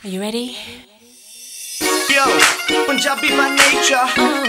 Are you ready? Yo, Punjabi by nature.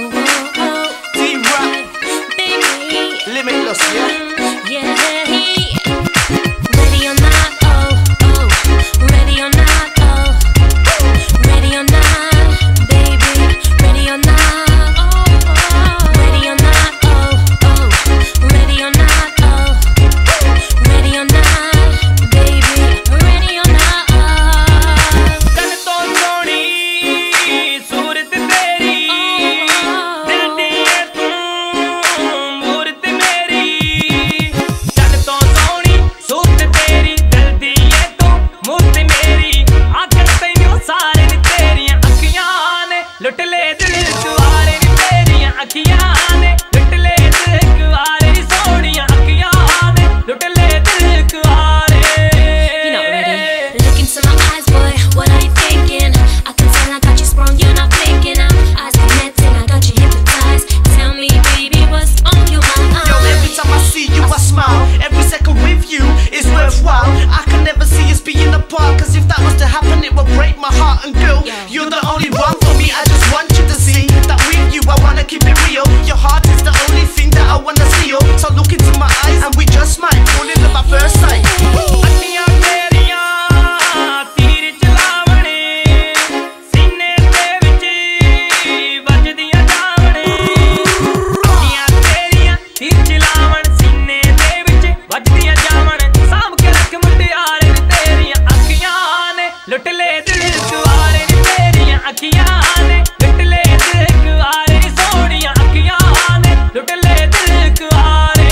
D-Rock, Baby. limitless, yeah. Yeah. Ready or not, oh, oh. Ready or not, oh. Ready or not, baby. Ready or not, oh, oh. Ready or not, oh, oh. Ready or not, oh. Ready or not, baby. Ready or not. तन तो सोनी सूरत तेरी, दिल दी है तू मूरत मेरी। तन तो सोनी सूरत तेरी, दिल दी है तू मूरत मेरी। आखिर तैनू सारे नी तेरियां अखियां ने लुट ले दिल कुआरे नी तेरियां अखियां ने लुट ले दिल कुआरे नी सोनियां अखियां ने लुट ले दिल कुआरे। You're not ready. Look into my eyes, boy. What are you thinking? I can tell I got you sprung. You're not blinking. Our eyes connecting. I got you hypnotized. Tell me, baby, what's on your mind? Yo, every time I see you, I smile. Every second with you is worthwhile. I can never see us being apart, cause if that was to happen, it would break my heart. And girl, you're the only one for me. I just want you to see that with you, I wanna keep it real. Your heart is the only thing that I wanna see. So look into my eyes and we just might fall in love at first sight. अखियां तेरियां तीर चलावणे, सीने दे विच वजदियां जावणे। अखियां तेरियां तीर चलावण, सीने दे विच वजदियां जावण। सांभ के रख मुटियारे नी तेरियां अखियां ने लुट ले दिल कुआरे नी तेरियां अखियां ने लुट ले दिल कुआरे नी सोनियां अखियां ने लुट ले दिल कुआरे।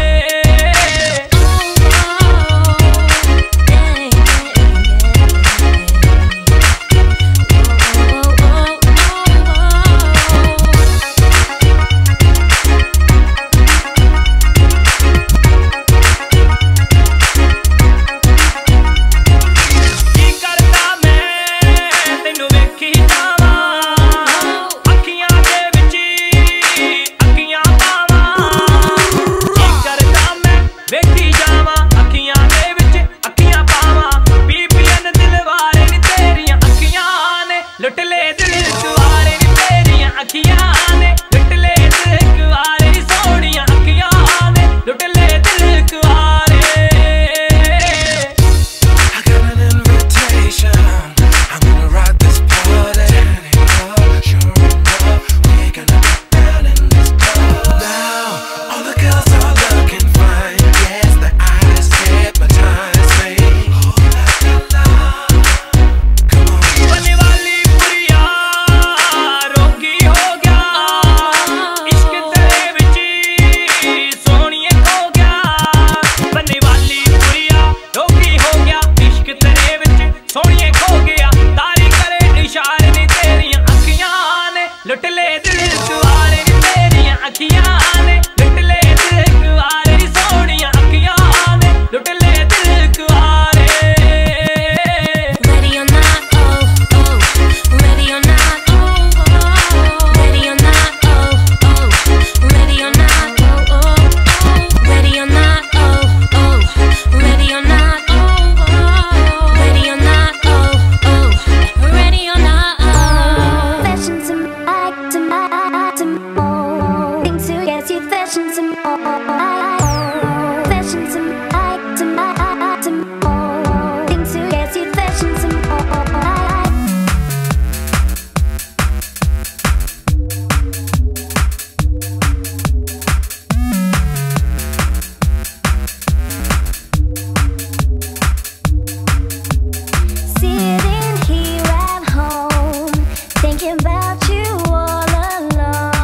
ਕੀ ਕਰਦਾ ਮੈਂ ਤੈਨੂੰ ਵੇਖੀ ਜਾਵਾਂ, ਅੱਖੀਆਂ ਦੇ ਵਿੱਚ ਅੱਖੀਆਂ ਪਾਵਾਂ। ਕੀ ਕਰਦਾ ਮੈਂ ਵੇਖੀ ਜਾਵਾਂ, ਅੱਖੀਆਂ ਦੇ ਵਿੱਚ ਅੱਖੀਆਂ ਪਾਵਾਂ। ਬੀਬੀਆਂ ਦਿਲਵਾਰੇ ਨੀ ਤੇਰੀਆਂ ਅੱਖੀਆਂ ਨੇ ਲੁੱਟ ਲੈ ਦਿਲ ਕੁਆਰੇ ਨੀ ਤੇਰੀਆਂ ਅੱਖੀਆਂ ਨੇ ਲੁੱਟ ਲੈ ਦਿਲ ਕੁਆਰੇ ਨੀ ਸੋਹਣੀਆਂ ਅੱਖੀਆਂ ਨੇ ਲੁੱਟ ਲੈ ਦਿਲ ਕੁਆਰੇ। I got an invitation. I'm gonna rock this party. Sure enough, we're gonna get down in this club. Now, all the girls are looking fine. Yes, their eyes hypnotize me. Oh, la la la. Come on. बनने वाली पुरिया रोगी हो गया, इश्क तेरे विच सोहणिए खो गया। बनने वाली पुरिया रोगी हो गया, इश्क तेरे विच सोहणिए खो गया। तारी करे इशारे नी तेरियां अखियां ने लुट ले दिल कुआरे नी तेरियां अखियां ने लुट ले दिल कुआरे नी सोहणियां अखियां ने लुट ले दिल कुआरे। Ready or not, oh, oh. Ready or not, oh, oh. Ready or not, oh, oh. Ready or not, oh, oh, oh. Ready or not, oh, oh. Ready or not, oh, oh. Ready or not, oh, oh. Ready or not, oh. Fashion to more. Things to get you fashion to more. Fashion to more. Things to get you fashion to more. Sitting here at home, thinking about you all alone.